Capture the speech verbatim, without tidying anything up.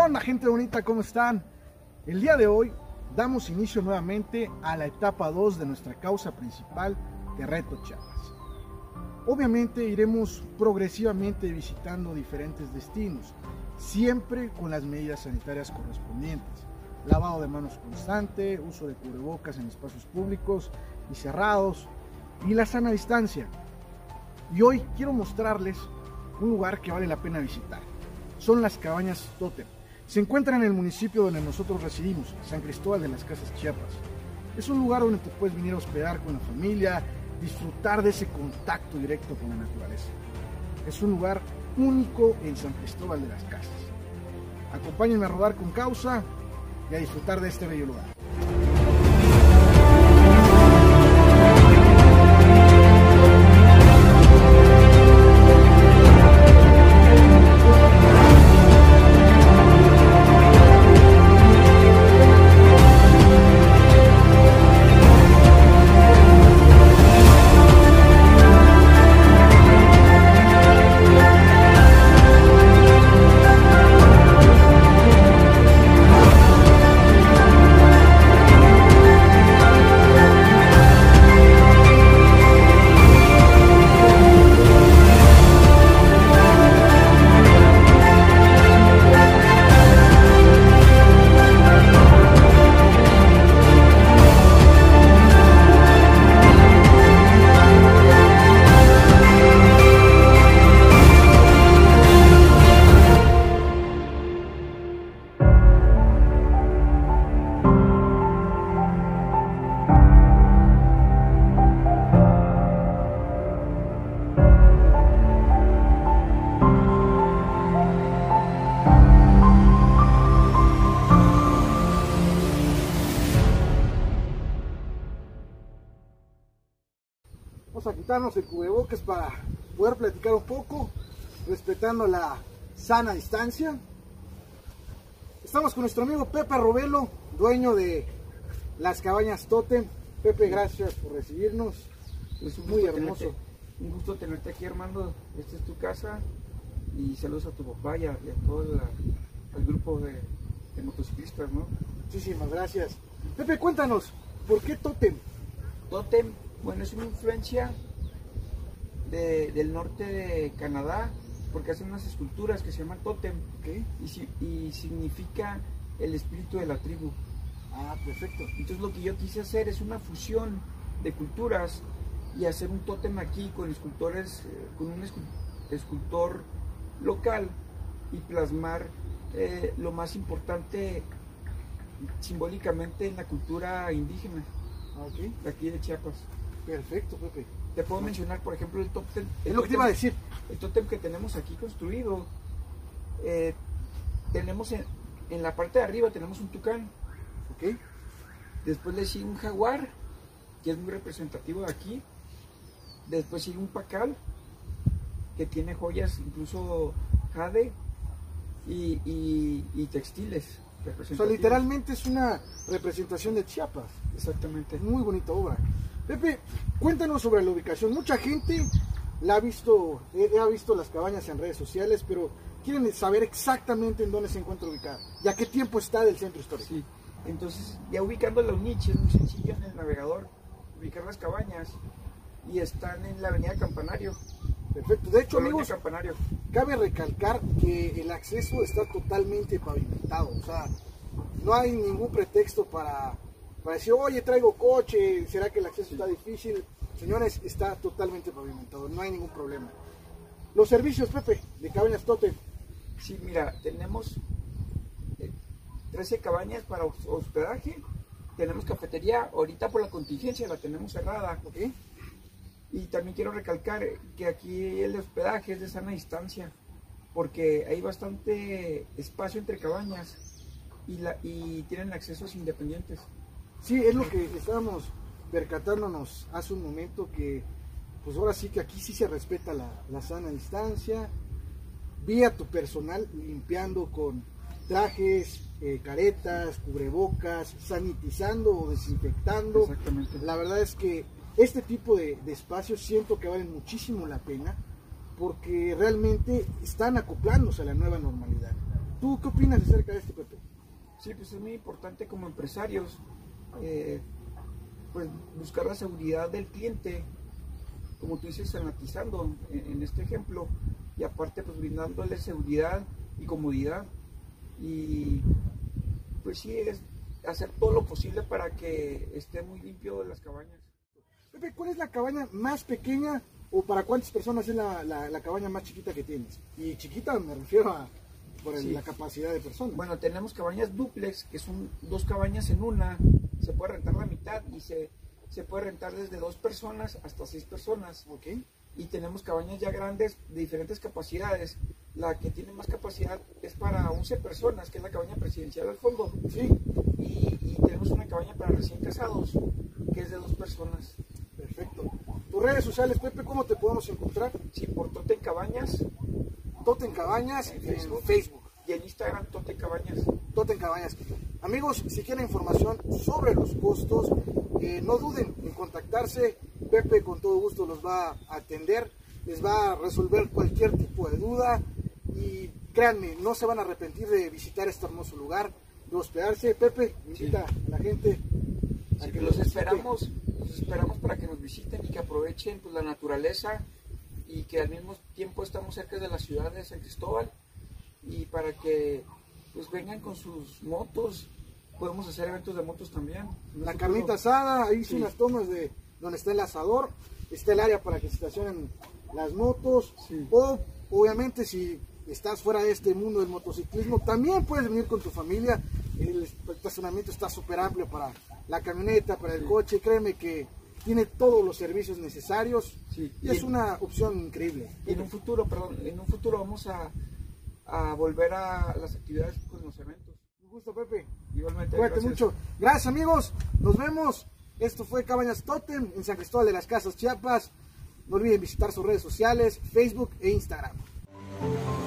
onda, gente bonita? ¿Cómo están? El día de hoy damos inicio nuevamente a la etapa dos de nuestra causa principal de Reto Chiapas. Obviamente iremos progresivamente visitando diferentes destinos, siempre con las medidas sanitarias correspondientes. Lavado de manos constante, uso de cubrebocas en espacios públicos y cerrados y la sana distancia. Y hoy quiero mostrarles un lugar que vale la pena visitar. Son las Cabañas Tótem. Se encuentra en el municipio donde nosotros residimos, San Cristóbal de las Casas, Chiapas. Es un lugar donde te puedes venir a hospedar con la familia, disfrutar de ese contacto directo con la naturaleza. Es un lugar único en San Cristóbal de las Casas. Acompáñenme a rodar con causa y a disfrutar de este bello lugar. Vamos a quitarnos el cubrebocas para poder platicar un poco, respetando la sana distancia. Estamos con nuestro amigo Pepe Robelo, dueño de las Cabañas Tótem. Pepe, gracias por recibirnos. Es un muy gusto hermoso. Tenerte, un gusto tenerte aquí, Armando. Esta es tu casa y saludos a tu papá y a, y a todo la, al grupo de, de motociclistas, ¿no? Muchísimas gracias. Pepe, cuéntanos, ¿por qué Tótem? Tótem, bueno, es una influencia de, del norte de Canadá, porque hacen unas esculturas que se llaman tótem, ¿Okay? y, y significa el espíritu de la tribu. Ah, perfecto. Entonces lo que yo quise hacer es una fusión de culturas y hacer un tótem aquí con escultores, eh, con un escultor local y plasmar eh, lo más importante simbólicamente en la cultura indígena Okay. de aquí de Chiapas. Perfecto, Pepe. Te puedo mencionar, por ejemplo, el tótem. Es lo que te iba a decir. El tótem que tenemos aquí construido. Eh, tenemos en, en la parte de arriba tenemos un tucán. Ok. Después le sigue un jaguar, que es muy representativo de aquí. Después sigue un pacal, que tiene joyas, incluso jade y, y, y textiles. O sea, literalmente es una representación de Chiapas. Exactamente. Muy bonita obra. Pepe, cuéntanos sobre la ubicación. Mucha gente la ha visto, eh, ha visto las cabañas en redes sociales, pero quieren saber exactamente en dónde se encuentra ubicada y a qué tiempo está del centro histórico. Sí, entonces ya ubicando la Uniche es muy sencillo en el navegador, ubicar las cabañas y están en la avenida Campanario. Perfecto. De hecho, Colonia amigos, Campanario. cabe recalcar que el acceso está totalmente pavimentado. O sea, no hay ningún pretexto para, para decir, oye, traigo coche, ¿será que el acceso sí está difícil? Señores, está totalmente pavimentado, no hay ningún problema. Los servicios, Pepe, de Cabañas Tótem. Sí, mira, tenemos trece cabañas para hospedaje, tenemos cafetería, ahorita por la contingencia la tenemos cerrada. Okay. Y también quiero recalcar que aquí el hospedaje es de sana distancia, porque hay bastante espacio entre cabañas y, la, y tienen accesos independientes. Sí, es lo que estábamos percatándonos hace un momento, que pues ahora sí que aquí sí se respeta la, la sana distancia. Vi a tu personal limpiando con trajes, eh, caretas, cubrebocas, sanitizando o desinfectando. Exactamente. La verdad es que este tipo de, de espacios siento que valen muchísimo la pena, porque realmente están acoplándose a la nueva normalidad. ¿Tú qué opinas acerca de esto, Pepe? Sí, pues es muy importante como empresarios, eh, pues buscar la seguridad del cliente, como tú dices, sanatizando en, en este ejemplo, y aparte pues brindándole seguridad y comodidad, y pues sí, es hacer todo lo posible para que esté muy limpio las cabañas. Pepe, ¿cuál es la cabaña más pequeña o para cuántas personas es la, la, la cabaña más chiquita que tienes? Y chiquita me refiero a por el, sí. la capacidad de personas. Bueno, tenemos cabañas dúplex, que son dos cabañas en una, se puede rentar la mitad y se, se puede rentar desde dos personas hasta seis personas. Okay. Y tenemos cabañas ya grandes de diferentes capacidades. La que tiene más capacidad es para once personas, que es la cabaña presidencial al fondo. Sí. Y, y tenemos una cabaña para recién casados, que es de dos personas. Perfecto. ¿Tus redes sociales, Pepe, cómo te podemos encontrar? Sí, por Totem Cabañas. Totem Cabañas en Facebook. En Facebook. Y en Instagram, Totem Cabañas. Totem Cabañas. Amigos, si quieren información sobre los costos, eh, no duden en contactarse. Pepe con todo gusto los va a atender, les va a resolver cualquier tipo de duda y créanme, no se van a arrepentir de visitar este hermoso lugar, de hospedarse. Pepe, invita sí. a la gente a sí, que los esperamos, los esperamos para que nos visiten y que aprovechen pues, la naturaleza y que al mismo tiempo estamos cerca de la ciudad de San Cristóbal y para que pues vengan con sus motos, podemos hacer eventos de motos también. La carnita asada, ahí sí. son las tomas de donde está el asador, está el área para que se estacionen las motos, sí. o obviamente si estás fuera de este mundo del motociclismo, también puedes venir con tu familia, el estacionamiento está súper amplio para la camioneta, para el sí. coche, créeme que tiene todos los servicios necesarios sí. y, y es en, una opción increíble. Y en un futuro, perdón, en un futuro vamos a, a volver a las actividades con los eventos. Un gusto, Pepe. Igualmente. Cuídate mucho. Gracias, amigos. Nos vemos. Esto fue Cabañas Totem en San Cristóbal de las Casas, Chiapas. No olviden visitar sus redes sociales, Facebook e Instagram.